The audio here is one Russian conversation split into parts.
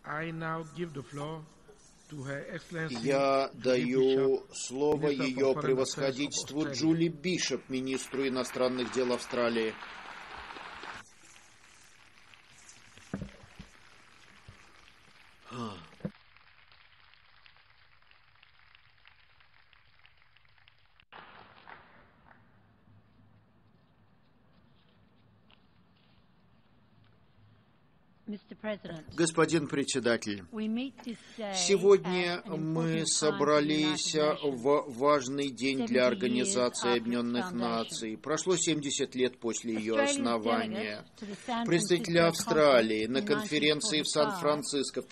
Я даю слово ее превосходительству Джули Бишоп, министру иностранных дел Австралии. Господин председатель, сегодня мы собрались в важный день для Организации Объединенных Наций. Прошло 70 лет после ее основания. Представитель Австралии на конференции в Сан-Франциско в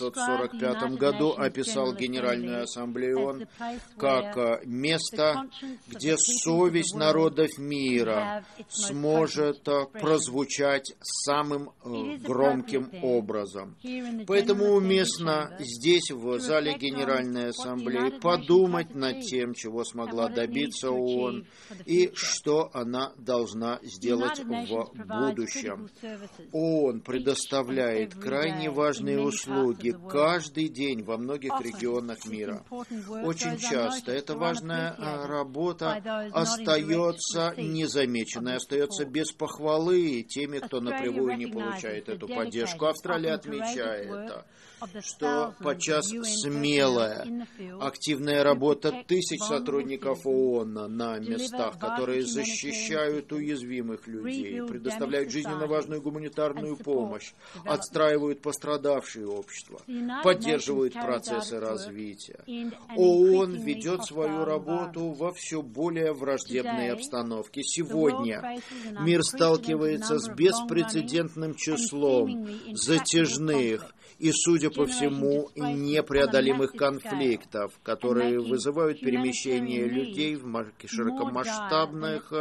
1945 году описал Генеральную Ассамблею ООН как место, где совесть народов мира сможет прозвучать самым громким образом. Поэтому уместно здесь, в зале Генеральной Ассамблеи, подумать над тем, чего смогла добиться ООН и что она должна сделать в будущем. ООН предоставляет крайне важные услуги каждый день во многих регионах мира. Очень часто эта важная работа остается незамеченной, остается без похвалы теми, кто напрямую не получает эту поддержку. Австралия отмечает, что подчас смелая, активная работа тысяч сотрудников ООН на местах, которые защищают уязвимых людей, предоставляют жизненно важную гуманитарную помощь, отстраивают пострадавшие общества, поддерживают процессы развития. ООН ведет свою работу во все более враждебной обстановке. Сегодня мир сталкивается с беспрецедентным числом затяжных и, судя по всему, непреодолимых конфликтов, которые вызывают перемещение людей в широкомасштабных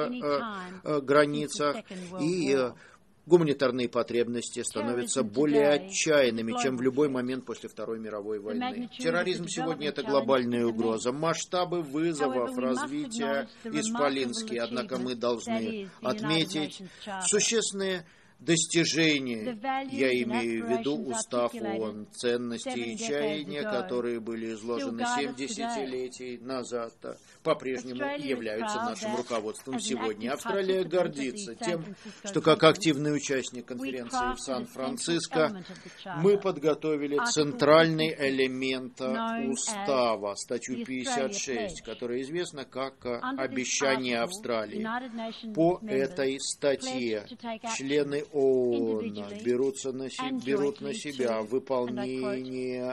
границах, и гуманитарные потребности становятся более отчаянными, чем в любой момент после Второй мировой войны. Терроризм сегодня – это глобальная угроза. Масштабы вызовов развития исполинские, однако мы должны отметить существенные достижения, я имею в виду устав ООН, ценности и чаяния, которые были изложены 7 десятилетий назад, по-прежнему являются нашим руководством сегодня. Австралия гордится тем, что как активный участник конференции в Сан-Франциско мы подготовили центральный элемент устава, статью 56, которая известна как «Обещание Австралии». По этой статье члены ООН берут на себя выполнение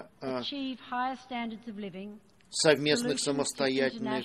совместных самостоятельных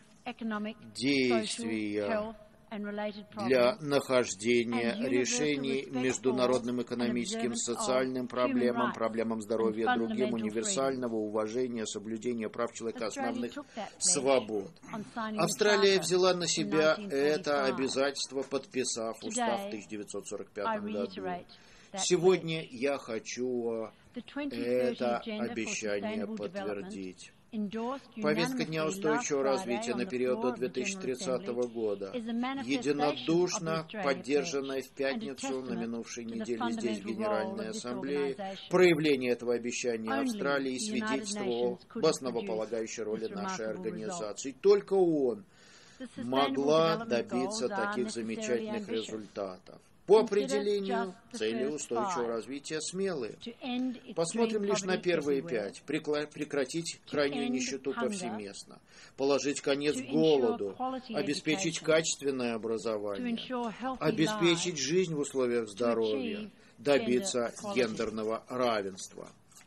действий для нахождения решений международным экономическим, социальным проблемам, проблемам здоровья, другим, универсального уважения, соблюдения прав человека, основных свобод. Австралия взяла на себя это обязательство, подписав устав в 1945 году. Сегодня я хочу это обещание подтвердить. Повестка Дня устойчивого развития на период до 2030 года, единодушно поддержанная в пятницу на минувшей неделе здесь, в Генеральной Ассамблее, проявление этого обещания Австралии свидетельствовало об основополагающей роли нашей организации. Только ООН могла добиться таких замечательных результатов. По определению, цели устойчивого развития смелые. Посмотрим лишь на первые 5. Прекратить крайнюю нищету повсеместно. Положить конец голоду. Обеспечить качественное образование. Обеспечить жизнь в условиях здоровья. Добиться гендерного равенства.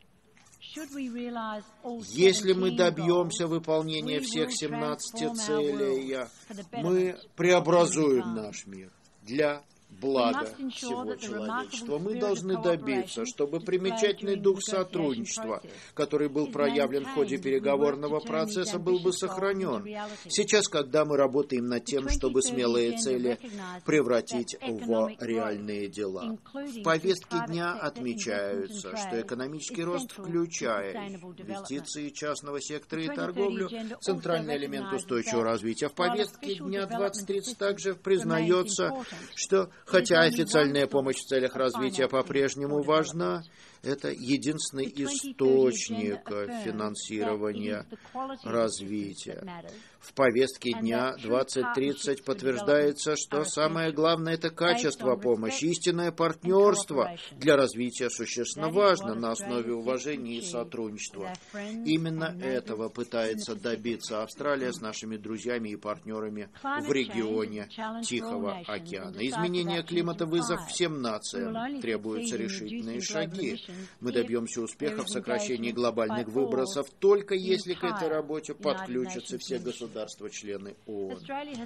Если мы добьемся выполнения всех 17 целей, мы преобразуем наш мир для блага всего человечества. Мы должны добиться, чтобы примечательный дух сотрудничества, который был проявлен в ходе переговорного процесса, был бы сохранен. Сейчас, когда мы работаем над тем, чтобы смелые цели превратить в реальные дела. В повестке дня отмечаются, что экономический рост включает инвестиции частного сектора и торговлю, центральный элемент устойчивого развития. В повестке дня 2030 также признается, что хотя официальная помощь в целях развития по-прежнему важна, Это единственный источник финансирования развития. В повестке дня 2030 подтверждается, что самое главное – это качество помощи. Истинное партнерство для развития существенно важно на основе уважения и сотрудничества. Именно этого пытается добиться Австралия с нашими друзьями и партнерами в регионе Тихого океана. Изменение климата – вызов всем нациям. Требуются решительные шаги. Мы добьемся успеха в сокращении глобальных выбросов только если к этой работе подключатся все государства-члены ООН.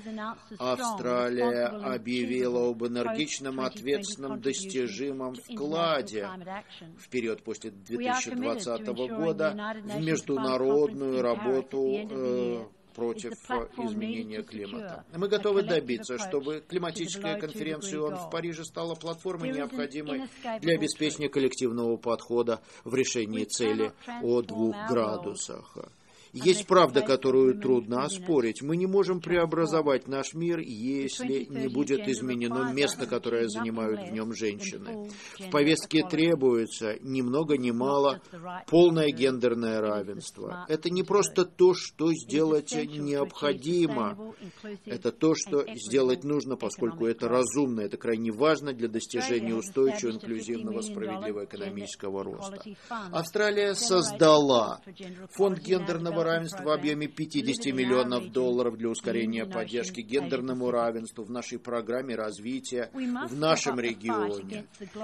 Австралия объявила об энергичном, ответственном, достижимом вкладе в период после 2020 года в международную работу против изменения климата. Мы готовы добиться, чтобы климатическая конференция ООН в Париже стала платформой, необходимой для обеспечения коллективного подхода в решении цели о 2 градусах. Есть правда, которую трудно оспорить. Мы не можем преобразовать наш мир, если не будет изменено место, которое занимают в нем женщины. В повестке требуется ни много ни мало полное гендерное равенство. Это не просто то, что сделать необходимо. Это то, что сделать нужно, поскольку это разумно. Это крайне важно для достижения устойчивого, инклюзивного, справедливого экономического роста. Австралия создала фонд гендерного равенства в объеме $50 миллионов для ускорения поддержки гендерному равенству в нашей программе развития в нашем регионе,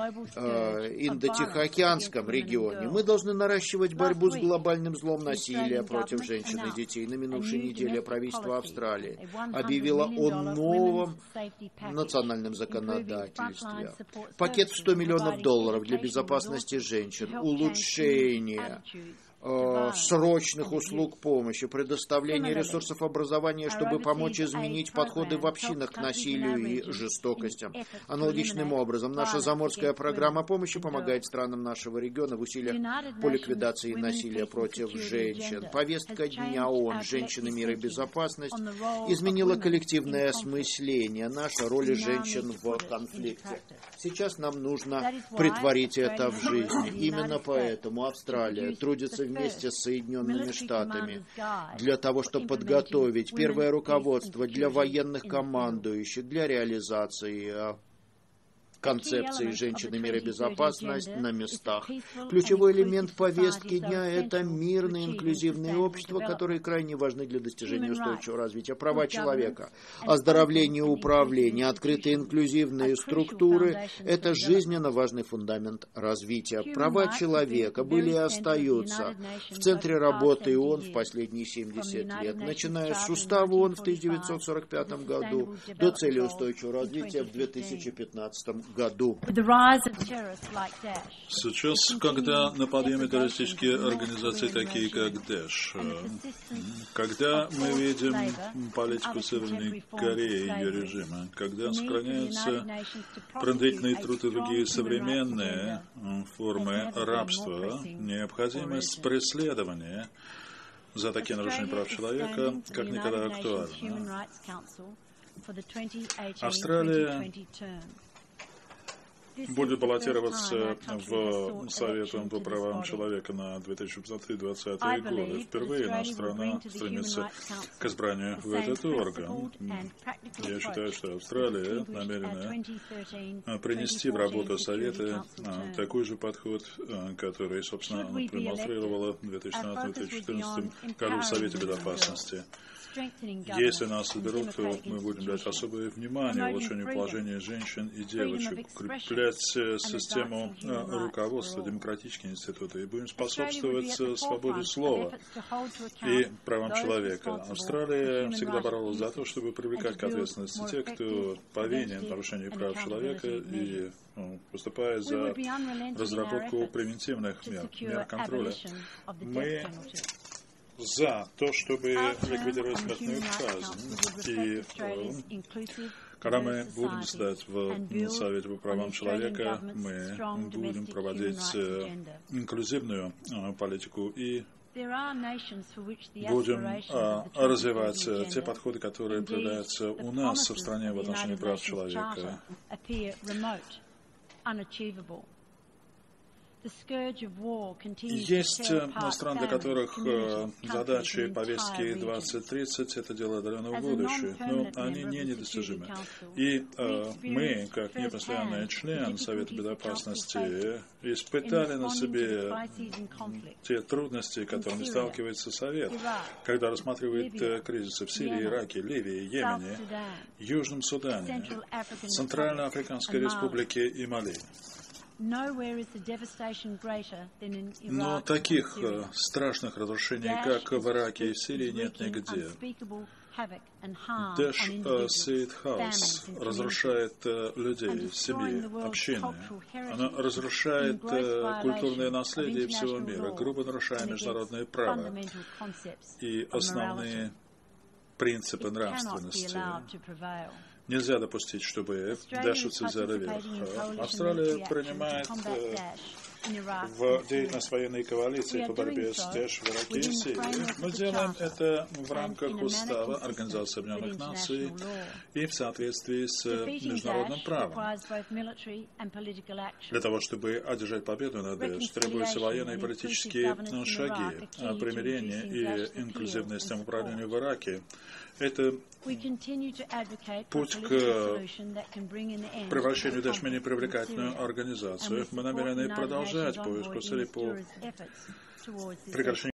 Индо-Тихоокеанском регионе. Мы должны наращивать борьбу с глобальным злом насилия против женщин и детей. На минувшей неделе правительство Австралии объявило о новом национальном законодательстве. Пакет в $100 миллионов для безопасности женщин, улучшение срочных услуг помощи, предоставление ресурсов образования, чтобы помочь изменить подходы в общинах к насилию и жестокостям. Аналогичным образом, наша заморская программа помощи помогает странам нашего региона в усилиях по ликвидации насилия против женщин. Повестка дня ООН «Женщины, мир и безопасность» изменила коллективное осмысление нашей роли женщин в конфликте. Сейчас нам нужно претворить это в жизнь. Именно поэтому Австралия трудится вместе с Соединенными Штатами для того, чтобы подготовить первое руководство для военных командующих для реализации концепции «Женщины, мир и безопасность» на местах. Ключевой элемент повестки дня – это мирное, инклюзивное общество, которые крайне важны для достижения устойчивого развития. Права человека, оздоровление управления, открытые инклюзивные структуры – это жизненно важный фундамент развития. Права человека были и остаются в центре работы ООН в последние 70 лет, начиная с устава ООН в 1945 году до цели устойчивого развития в 2015 году. Сейчас, когда на подъеме террористические организации, такие как Дэш, когда мы видим политику Северной Кореи и ее режима, когда сохраняются принудительный труд и другие современные формы рабства, необходимость преследования за такие нарушения прав человека как никогда актуальна. Австралия будет баллотироваться в Совет ООН по правам человека на 2020-2020 годы. Впервые наша страна стремится к избранию в этот орган. Я считаю, что Австралия намерена принести в работу Совета такой же подход, который, собственно, она продемонстрировала в 2013-2014 году в Совете Безопасности. Если нас изберут, то мы будем дать особое внимание улучшению положения женщин и девочек, укреплять систему руководства, демократические институты и будем способствовать свободе слова и правам человека. Австралия всегда боролась за то, чтобы привлекать к ответственности тех, кто повинен в нарушении прав человека и выступает за разработку превентивных мер контроля. Мы за то, чтобы ликвидировать смертную казнь. И когда мы будем стать в Совете по правам человека, мы будем проводить инклюзивную политику и будем развивать те подходы, которые проявляются у нас в стране в отношении прав человека. Есть страны, для которых задачи повестки 2030 — это дело отдаленного будущего, но они не недостижимы. И мы, как непостоянный член Совета Безопасности, испытали на себе те трудности, которыми сталкивается Совет, когда рассматривает кризисы в Сирии, Ираке, Ливии, Йемене, Южном Судане, Центральноафриканской Республике и Мали. Но таких страшных разрушений, как в Ираке и в Сирии, нет нигде. Дэш сеет хаос, разрушает людей, семьи, общины. Она разрушает культурное наследие всего мира, грубо нарушая международное право и основные принципы нравственности. Нельзя допустить, чтобы Дэш взял верх. Австралия принимает в деятельность военной коалиции по борьбе с Дэш в Ираке и Сирии. Мы делаем это в рамках Устава Организации Объединенных Наций и в соответствии с международным правом. Для того, чтобы одержать победу над Дэш, требуются военные и политические шаги, примирение и инклюзивное самоуправление в Ираке. Это путь к превращению Дэш в менее привлекательную организацию. Мы намерены продолжать поиск усилий по прекращению